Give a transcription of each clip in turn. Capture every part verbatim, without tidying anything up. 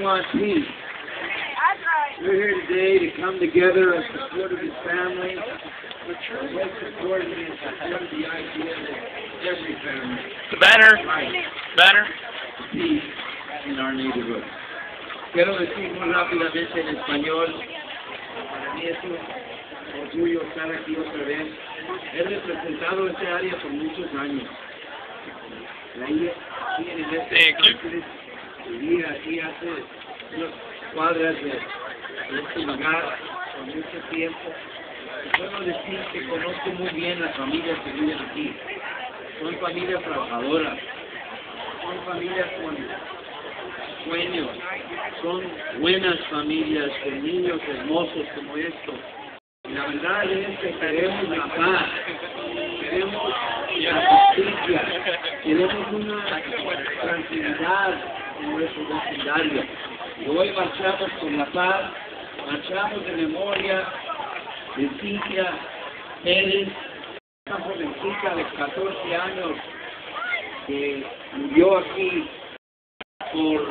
want peace. We're here today to come together in support of his family, with support of his support of the idea that every family The banner. right Banner. peace in our neighborhood. Quiero decir muy rápidamente en español, para mí es un orgullo estar aquí otra vez. He representado esta área por muchos años. Ahí, aquí en el este Thank you. Ángeles, vivía aquí hace unas cuadras de, de este lugar por mucho tiempo. Y puedo decir que conozco muy bien las familias que viven aquí. Son familias trabajadoras, son familias con sueños, son buenas familias con niños hermosos como estos. Y la verdad es que queremos la paz, queremos la justicia, queremos una tranquilidad en nuestro vecindario. Y hoy marchamos por la paz, marchamos de memoria de Cintia Pérez, una jovencita de catorce años que murió aquí por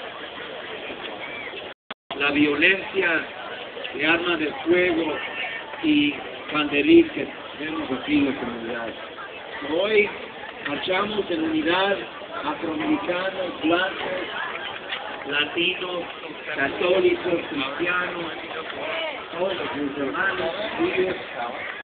la violencia de armas de fuego y banderil que tenemos aquí en la comunidad. Hoy marchamos en unidad, afroamericanos, blancos, latinos, católicos, cristianos, todos mis hermanos, judíos,